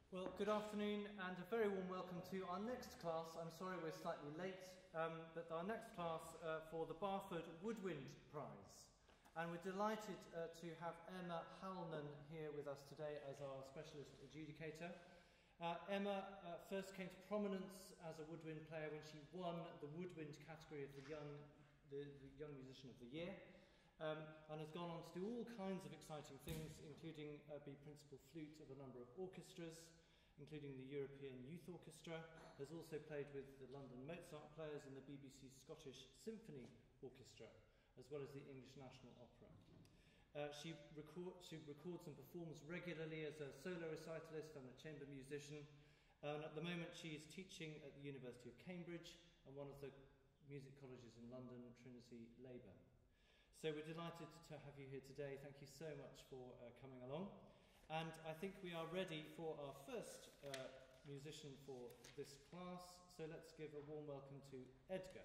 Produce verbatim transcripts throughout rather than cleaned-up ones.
Well, good afternoon and a very warm welcome to our next class. I'm sorry we're slightly late, um, but our next class uh, for the Barford Woodwind Prize. And we're delighted uh, to have Emma Halnan here with us today as our specialist adjudicator. Uh, Emma uh, first came to prominence as a woodwind player when she won the woodwind category of the Young, the, the young Musician of the Year. Um, and has gone on to do all kinds of exciting things, including uh, be principal flute of a number of orchestras, including the European Youth Orchestra, has also played with the London Mozart players and the B B C Scottish Symphony Orchestra, as well as the English National Opera. Uh, she, record, she records and performs regularly as a solo recitalist and a chamber musician, and at the moment she is teaching at the University of Cambridge and one of the music colleges in London, Trinity Labour. So we're delighted to have you here today. Thank you so much for uh, coming along. And I think we are ready for our first uh, musician for this class. So let's give a warm welcome to Edgar.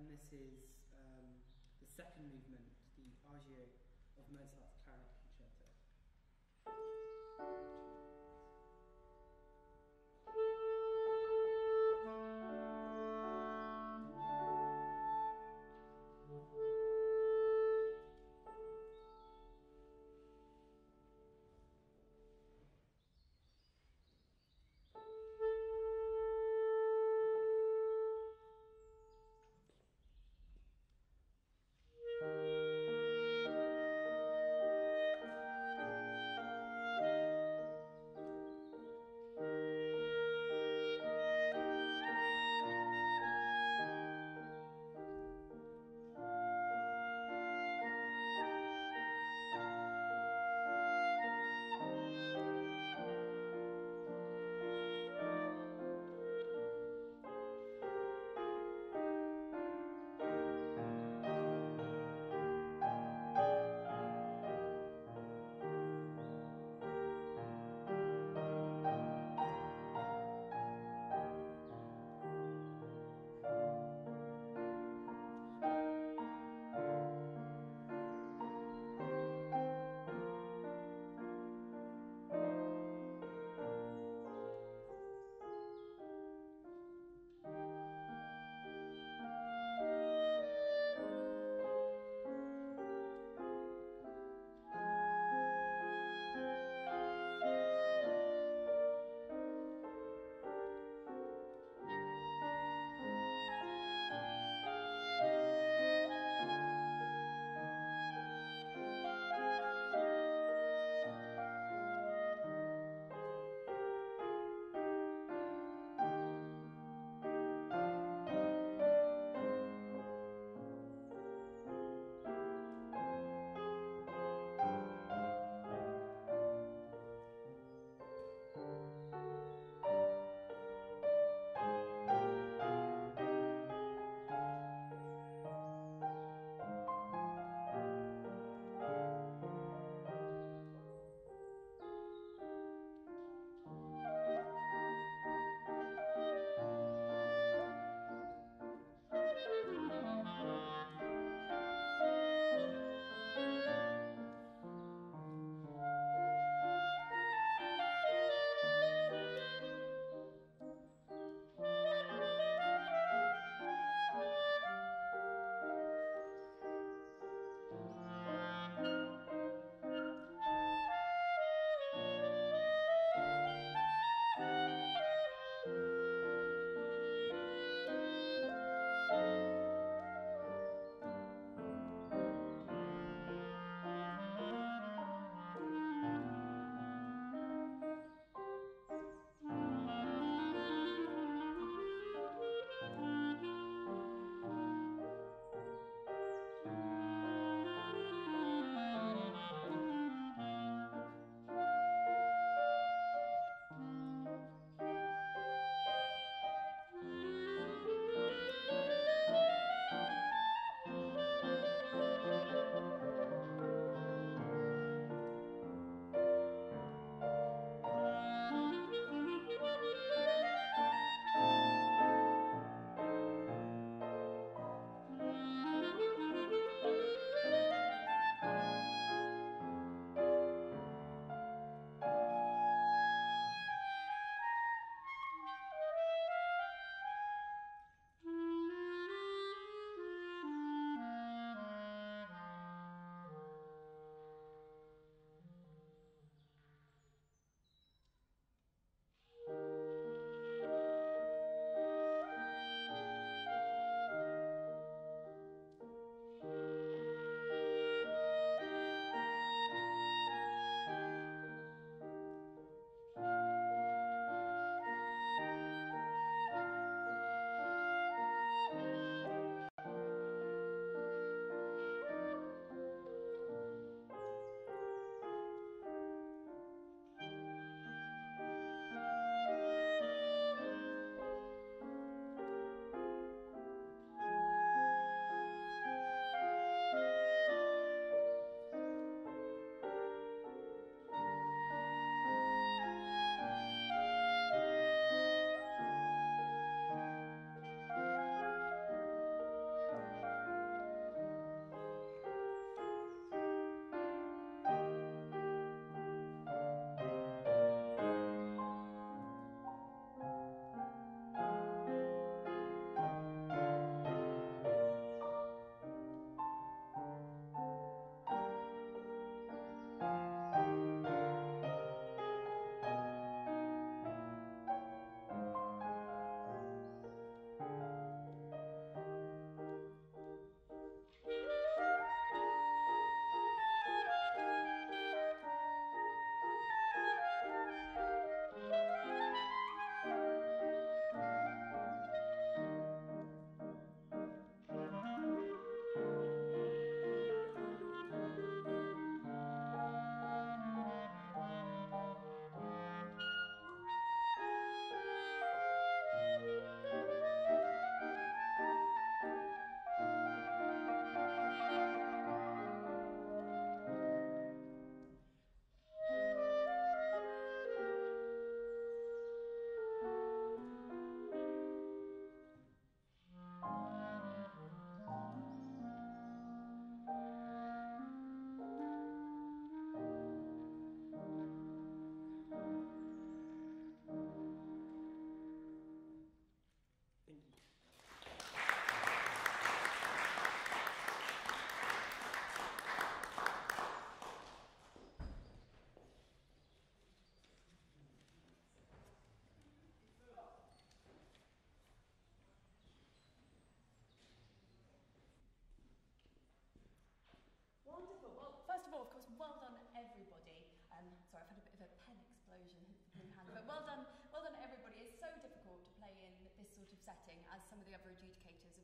and this is um, the second movement, the Adagio of Mozart's Clarinet Concerto.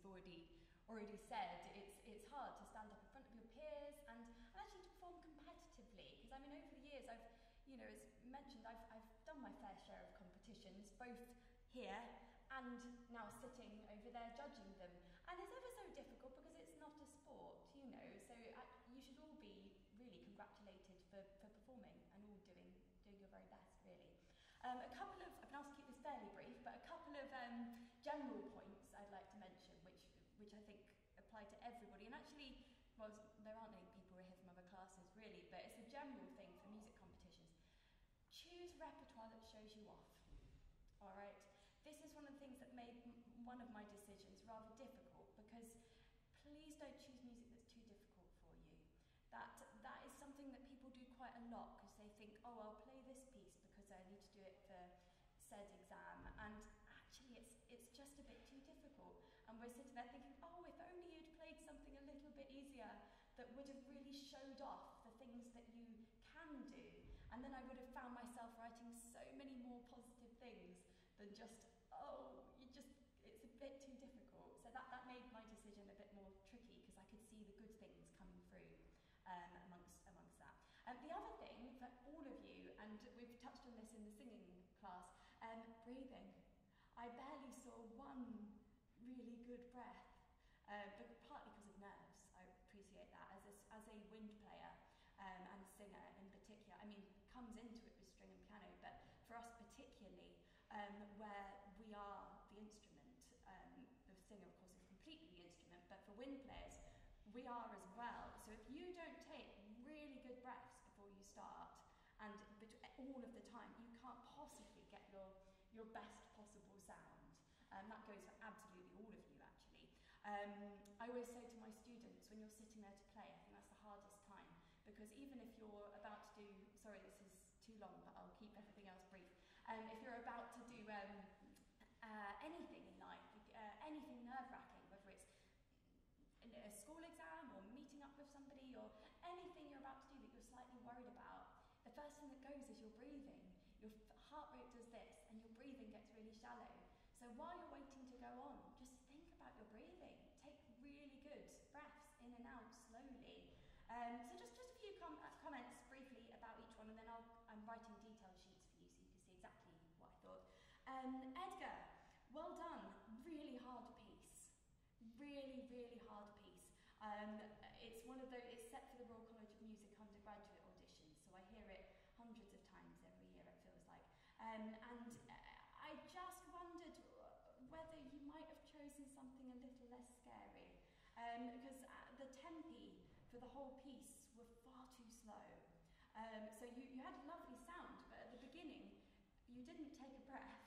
already already said, it's it's hard to stand up in front of your peers and, and actually to perform competitively. Because I mean, over the years, I've, you know, as mentioned, I've I've done my fair share of competitions, both here and now sitting over there judging them. And it's ever so difficult because it's not a sport, you know. So I, you should all be really congratulated for, for performing and all doing doing your very best, really. Um, a couple of, I've been asked to keep this fairly brief, but a couple of um, general points I'd like to mention, which which I think apply to everybody. And actually, well, there aren't any people who are here from other classes, really, but it's a general thing for music competitions. Choose repertoire that shows you off, all right? This is one of the things that made m one of my decisions rather difficult, because please don't choose music that's too difficult for you. That, that is something that people do quite a lot, because they think, oh, I'll play this piece because I need to do it for said exam, and actually it's, it's just a bit too difficult. And we're sitting there thinking, oh, if only you'd played something a little bit easier that would have really showed off the things that you can do. And then I would have found myself writing so many more positive things than just, oh, you just, it's a bit too difficult. So that, that made my decision a bit more tricky, because I could see the good things coming through um, amongst, amongst that. Um, the other thing for all of you, and we've touched on this in the singing class, um, breathing. I barely saw one really good breath, uh, but partly because of nerves. I appreciate that. As a, as a wind player um, and a singer in particular, I mean, comes into it with string and piano, but for us particularly, um, where we are the instrument, um, the singer of course is completely the instrument, but for wind players, we are as well. So if you don't take really good breaths before you start, and all of the time, you can't possibly get your, your best possible sound. And um, that goes for absolutely all of you, actually. Um, I always say to my students, when you're sitting there to play, I think that's the hardest time, because even if you're about to do, sorry, this is too long, but I'll keep everything else brief. Um, if you're about to do um, uh, anything in life, uh, anything nerve-wracking, whether it's a school exam or meeting up with somebody or anything you're about to do that you're slightly worried about, the first thing that goes is your breathing. Your heart rate does this and your breathing gets really shallow. So while you're waiting to go on, just think about your breathing. Take really good breaths in and out slowly. Um, so just, just a few com uh, comments briefly about each one, and then I'll, I'm writing detail sheets for you so you can see exactly what I thought. Um, Edgar, well done. Really hard piece. Really, really hard piece. Um, it's one of those, it's set for the Royal College of Music undergraduate auditions, so I hear it hundreds of times every year, it feels like. Um, and uh, I just wondered whether you might have chosen something a little less scary, um, because uh, the tempi for the whole piece were far too slow. Um, so you, you had a lovely sound, but at the beginning, you didn't take a breath,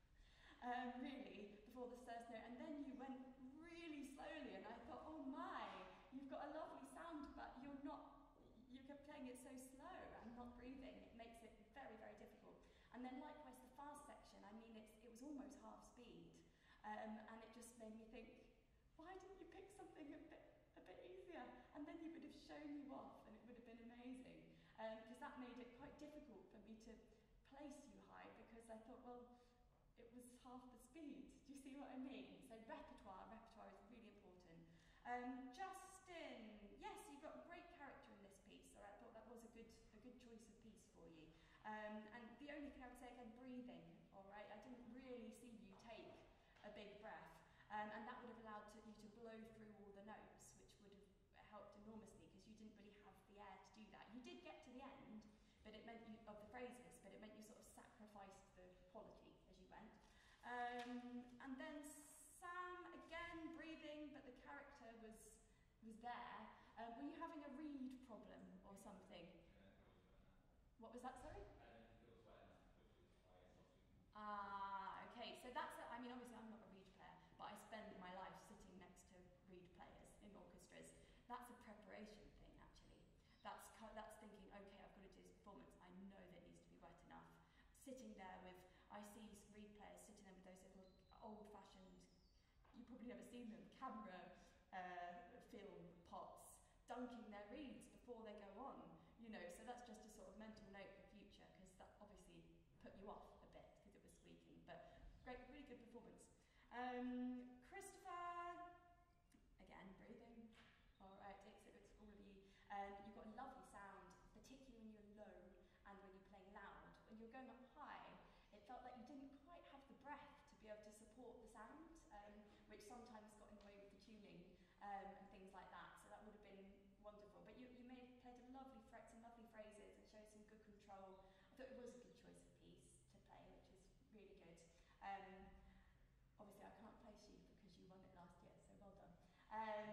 um, really, before the first note, and then you went really slowly, and I thought, oh my, you've got a lovely sound, but you're not, you kept playing it so slow and not breathing. It makes it very, very difficult. And then likewise the fast section, I mean, it's, it was almost half speed, um, and it just made me think, why didn't you pick something a bit, a bit easier? And then you would have shown you off, and it would have been amazing, because um, that made it quite difficult for me to place you high, because I thought, well, it was half the speed. Do you see what I mean? So repertoire, repertoire is really important. Um, Justin, yes, you've got a great character in this piece, so I thought that was a good, a good choice of piece for you. Um, and the only thing I would say again, breathing, all right? I didn't really see you take a big breath, um, and that would have allowed to, you to blow through all the notes, which would have helped enormously, because you didn't really have the air to do that. You did get to the end, but it meant you, of the phrases, but it meant you sort of sacrificed the quality as you went. Um, and then Sam, again, breathing, but the character was was there. Uh, were you having a reed problem or something? What was that, sorry? Ah, uh, okay, so that's, a, I mean, obviously I'm not a reed player, but I spend my life sitting next to reed players in orchestras. That's a preparation thing, actually. That's, that's thinking, okay, I've got to do this performance, I know that it needs to be wet enough. Sitting there with, I see reed players sitting there with those little old-fashioned, you've probably never seen them, camera uh, film pots, dunking their reeds before they go on, you know, so that's just a sort of mental note for future, because that obviously put you off a bit because it was squeaking, but great, really good performance. Um, Christopher, um, and things like that. So that would have been wonderful. But you, you made, played a lovely fra- some lovely phrases and showed some good control. I thought it was a good choice of piece to play, which was really good. Um, obviously, I can't place you because you won it last year, so well done. Um,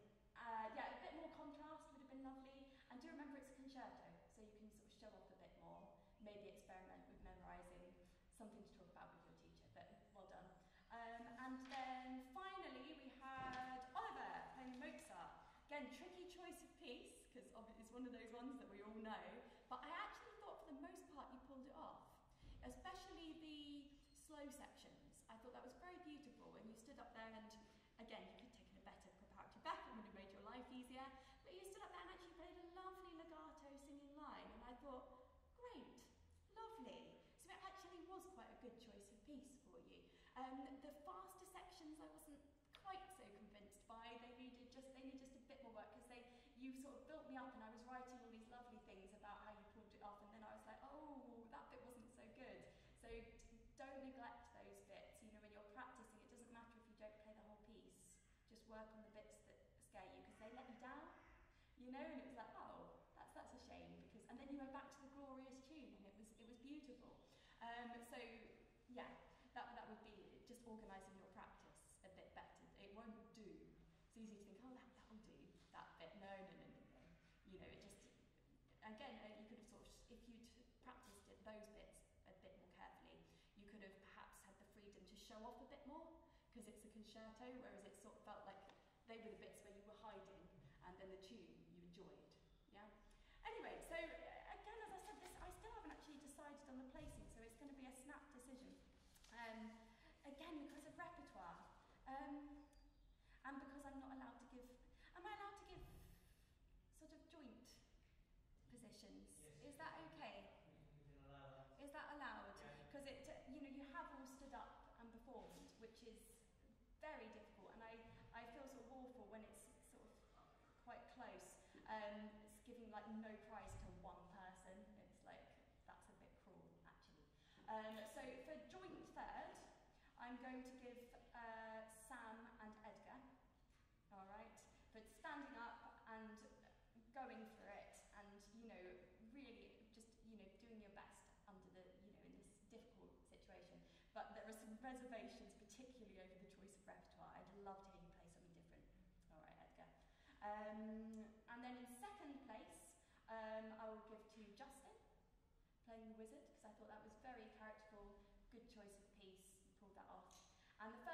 uh, yeah, a bit more contrast would have been lovely. And do remember it's a concerto, so you can sort of show off a bit more. Maybe experiment with memorising, something to talk about with your teacher, but well done. Um, and then finally we had Oliver playing Mozart. Again, tricky choice of piece, because it's one of those ones that we all know, but I actually thought for the most part you pulled it off, especially the slow sections. I thought that was very beautiful, and you stood up there and, again, you could have taken a better preparatory back, it would have made your life easier, but you stood up there and actually played a lovely legato singing line, and I thought, great, lovely. So it actually was quite a good choice of piece for you. Um, the faster sections I wasn't quite so convinced by. They needed just they needed just a bit more work, because they you sort of built me up, and I was writing all these lovely things about how you pulled it off, and then I was like, oh, that bit wasn't so good. So don't neglect those bits. You know, when you're practicing, it doesn't matter if you don't play the whole piece. Just work on the bits that scare you, because they let you down. You know, and it was like, oh, that's that's a shame, because and then you went back to the glorious tune, and it was it was beautiful. Um, so yeah, that that would be just organising your practice a bit better. It won't do. It's easy to think, oh, that that'll do that bit. No, no, no, no, no. You know, it just again, uh, you could have sort of, if you'd practiced it, those bits a bit more carefully, you could have perhaps had the freedom to show off a bit more, because it's a concerto, whereas it sort of felt like they were the bits where you were hiding, and then the tune you enjoyed. Yeah. Anyway, so uh, again, as I said, this I still haven't actually decided on the placing, so it's going to be a snap decision. Um, again, because of repertoire, um, and because I'm not allowed to give. Am I allowed to give sort of joint positions? Yes. Is that okay? We can allow that. Is that allowed? Yeah. Because it, uh, you know, you have all stood up and performed, which is very difficult, and I, I feel sort of awful when it's sort of quite close. Um, it's giving like no prize to one person. It's like, that's a bit cruel, actually. Um, so for joint third, I'm going to give uh, Sam and Edgar. All right, but standing up and going for it, and you know, really just you know doing your best under the you know in this difficult situation. But there are some reservations, particularly over the choice of repertoire. I'd love to hear you play something different. All right, Edgar. Um, and then in second place, um, I will give to Justin, playing the wizard, because I thought that was very characterful, good choice of piece, you pulled that off. And the